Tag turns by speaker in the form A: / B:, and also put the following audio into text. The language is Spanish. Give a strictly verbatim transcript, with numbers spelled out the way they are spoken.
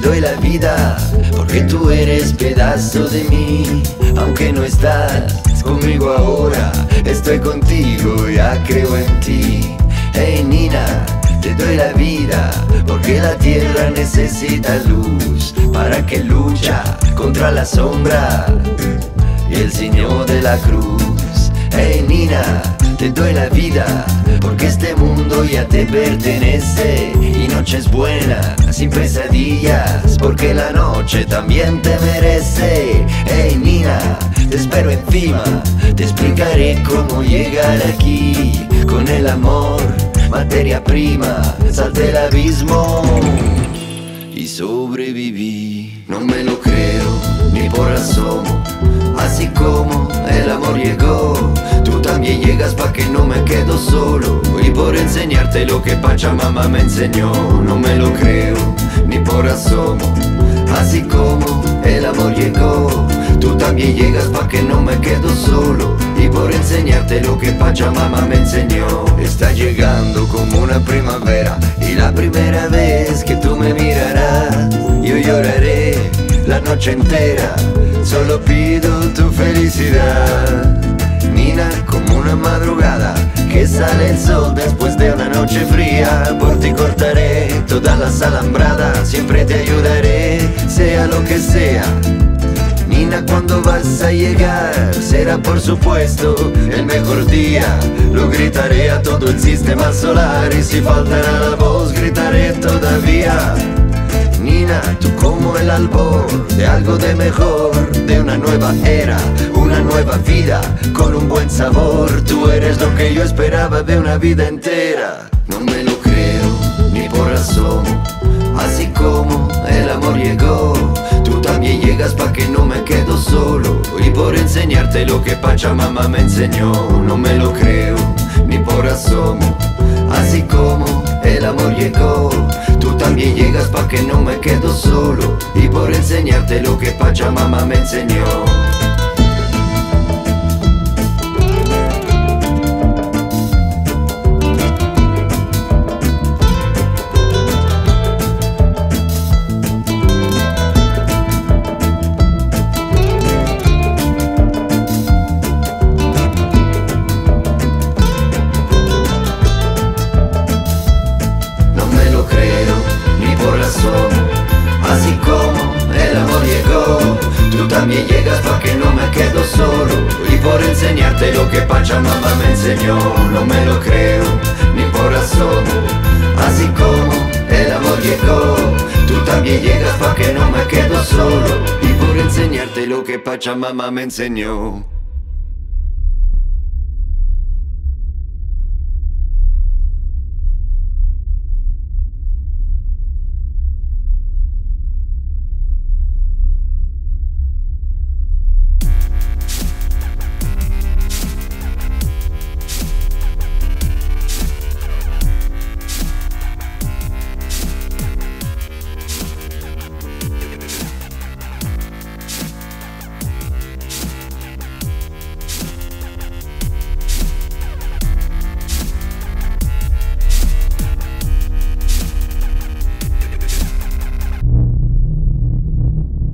A: doy la vida, porque tú eres pedazo de mí. Aunque no estás conmigo ahora, estoy contigo, ya creo en ti. Hey Nina, te doy la vida, porque la tierra necesita luz para que lucha contra la sombra y el signo de la cruz. Hey Nina, te doy la vida, porque este mundo ya te pertenece. Y noches buenas, sin pesadillas, porque la noche también te merece. Hey Nina, te espero encima, te explicaré cómo llegar aquí. Con el amor, materia prima, salté el abismo y sobreviví. No me lo creo, ni por asomo, así como el amor llegó, tú también llegas pa' que no me quedo solo. Y por enseñarte lo que Pachamama me enseñó. No me lo creo, ni por asomo, así como el amor llegó, tú también llegas pa' que no me quedo solo. Y por enseñarte lo que Pachamama me enseñó. Está llegando como una primavera, y la primera vez que tú me mirarás, yo lloraré la noche entera. Solo pido tu felicidad, Nina, como una madrugada que sale el sol después de una noche fría. Por ti cortaré todas las alambradas, siempre te ayudaré, sea lo que sea. Nina, cuando vas a llegar, será por supuesto el mejor día. Lo gritaré a todo el sistema solar, y si faltará la voz, gritaré todavía. Nina, tú como el albor de algo de mejor, de una nueva era, una nueva vida, con un buen sabor. Tú eres lo que yo esperaba de una vida entera. No me lo creo, ni por asomo, así como el amor llegó, tú también llegas pa' que no me quedo solo. Y por enseñarte lo que Pachamama me enseñó. No me lo creo, ni por asomo, así como el amor llegó, tú también llegas pa' que no me quedo solo. Y por enseñarte lo que Pachamama me enseñó. Así como el amor llegó, tú también llegas pa' que no me quedo solo. Y por enseñarte lo que Pachamama me enseñó. No me lo creo, ni por asomo, así como el amor llegó, tú también llegas pa' que no me quedo solo. Y por enseñarte lo que Pachamama me enseñó.